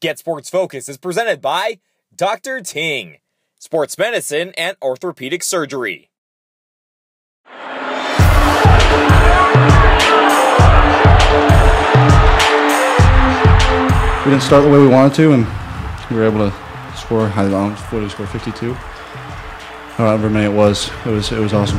Get Sports Focus is presented by Dr. Ting, Sports Medicine and Orthopedic Surgery. We didn't start the way we wanted to, and we were able to score. I don't know, we scored 52. However many it was awesome.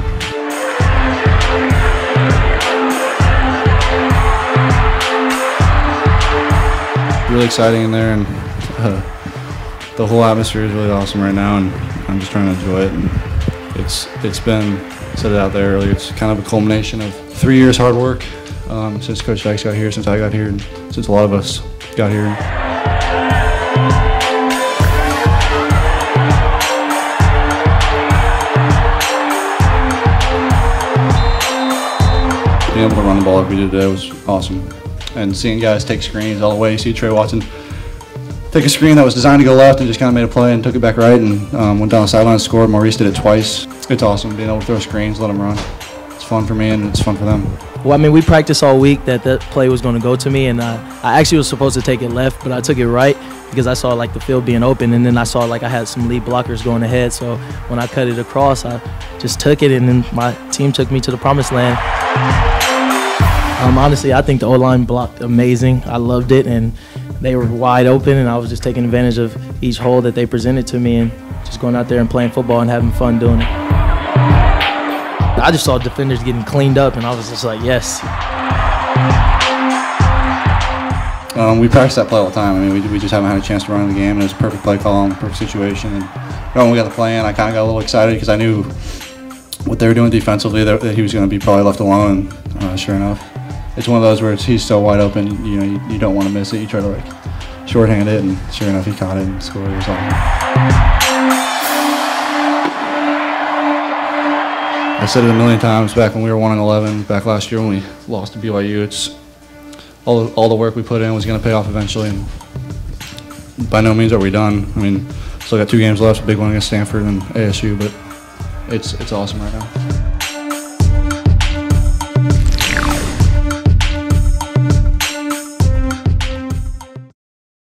Really exciting in there, and the whole atmosphere is really awesome right now, and I'm just trying to enjoy it. And it's been, I said it out there earlier, it's kind of a culmination of 3 years hard work since Coach Dykes got here, since I got here, and since a lot of us got here. Being able to run the ball like we did today was awesome. And seeing guys take screens all the way. You see Trey Watson take a screen that was designed to go left and just kind of made a play and took it back right and went down the sideline and scored. Maurice did it twice. It's awesome being able to throw screens, let them run. It's fun for me and it's fun for them. Well, I mean, we practiced all week that play was going to go to me, and I actually was supposed to take it left, but I took it right because I saw like the field being open, and then I saw like I had some lead blockers going ahead. So when I cut it across, I just took it, and then my team took me to the promised land. Honestly, I think the O-line blocked amazing. I loved it, and they were wide open, and I was just taking advantage of each hole that they presented to me and just going out there and playing football and having fun doing it. I just saw defenders getting cleaned up, and I was just like, yes. We practice that play all the time. I mean, we just haven't had a chance to run in the game, and it was a perfect play call and perfect situation. And when we got the play in, I kind of got a little excited because I knew what they were doing defensively, that he was going to be probably left alone, and sure enough. It's one of those where he's so wide open, you know, you don't want to miss it. You try to like shorthand it, and sure enough, he caught it and scored. It was awesome. I said it a million times back when we were 1-11, back last year when we lost to BYU. It's all the work we put in was going to pay off eventually, and by no means are we done. I mean, still got 2 games left, a big one against Stanford and ASU, but it's awesome right now.